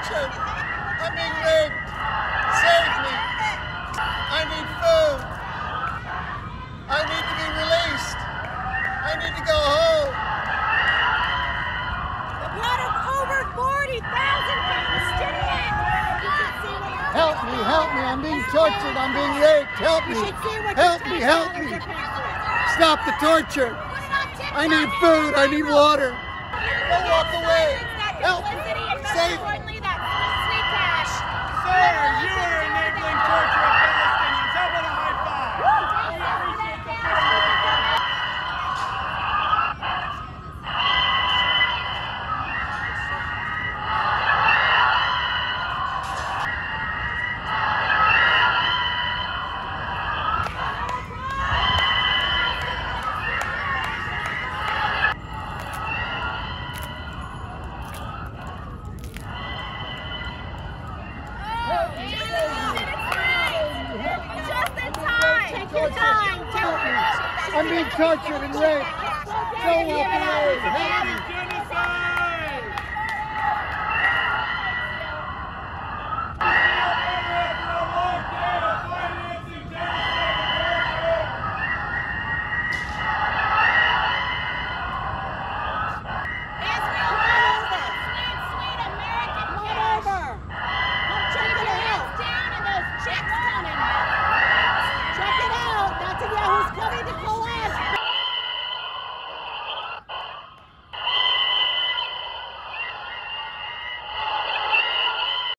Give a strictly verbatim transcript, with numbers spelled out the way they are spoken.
tortured. I'm being raped. Save me. I need food. I need to be released. I need to go home. The blood of over forty thousand Palestinians. Help me, help me. I'm being tortured. I'm being raped. Help me. Help me, help me. Stop the torture. I need food. I need water. Don't walk away. Help me. Save me. Sir, you are enabling torture of Palestinians. How about a high five? I'm being tortured and raped. Don't walk away. Help me.